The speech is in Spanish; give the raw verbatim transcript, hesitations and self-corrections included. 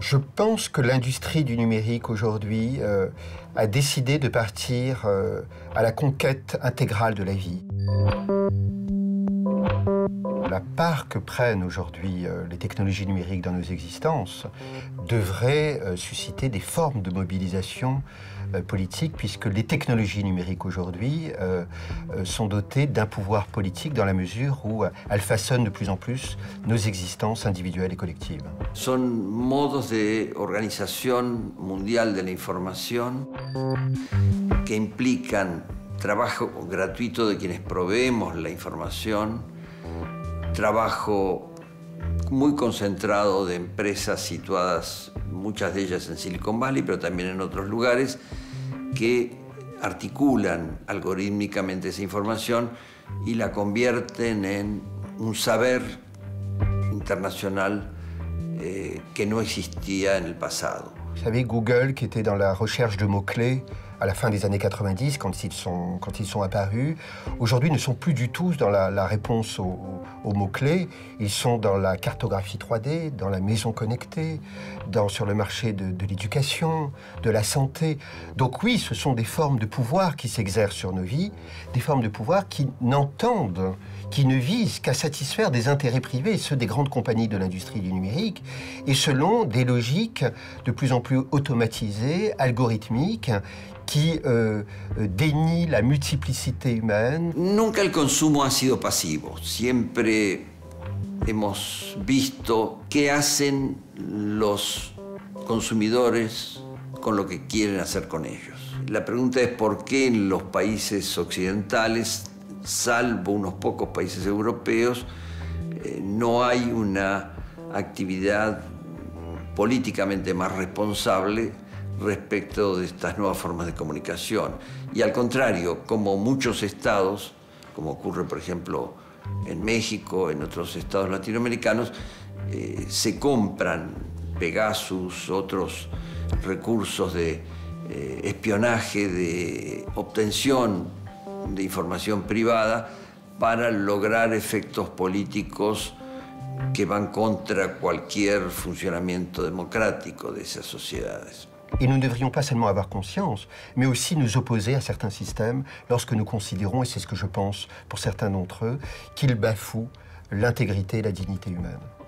Je pense que l'industrie du numérique aujourd'hui euh, a décidé de partir euh, à la conquête intégrale de la vie. La part que prennent aujourd'hui euh, les technologies numériques dans nos existences devrait euh, susciter des formes de mobilisation euh, politique, puisque les technologies numériques aujourd'hui euh, euh, sont dotées d'un pouvoir politique dans la mesure où euh, elles façonnent de plus en plus nos existences individuelles et collectives. Son modos de organización mundial de la información que implican trabajo gratuito de quienes proveemos la información, trabajo muy concentrado de empresas situadas, muchas de ellas en Silicon Valley, pero también en otros lugares, que articulan algorítmicamente esa información y la convierten en un saber internacional eh, que no existía en el pasado. Vous savez, Google, qui était dans la recherche de mots-clés à la fin des années quatre-vingt-dix, quand ils sont, quand ils sont apparus, aujourd'hui ne sont plus du tout dans la, la réponse aux, aux mots-clés. Ils sont dans la cartographie trois D, dans la maison connectée, dans, sur le marché de, de l'éducation, de la santé. Donc oui, ce sont des formes de pouvoir qui s'exercent sur nos vies, des formes de pouvoir qui n'entendent, qui ne visent qu'à satisfaire des intérêts privés, ceux des grandes compagnies de l'industrie du numérique, et selon des logiques de plus en plus automatisées, algorithmiques, qui euh, dénie la multiplicité humaine. Nunca el consumo ha sido pasivo. Siempre hemos visto qué hacen los consumidores con lo que quieren hacer con ellos. La pregunta es por qué en los países occidentales, salvo unos pocos países europeos, eh, no hay una actividad políticamente más responsable respecto de estas nuevas formas de comunicación. Y al contrario, como muchos estados, como ocurre por ejemplo en México, en otros estados latinoamericanos, eh, se compran Pegasus, otros recursos de eh, espionaje, de obtención de información privada para lograr efectos políticos que van contra cualquier funcionamiento democrático de esas sociedades. Et nous ne devrions pas seulement avoir conscience, mais aussi nous opposer à certains systèmes lorsque nous considérons, et c'est ce que je pense pour certains d'entre eux, qu'ils bafouent l'intégrité et la dignité humaine.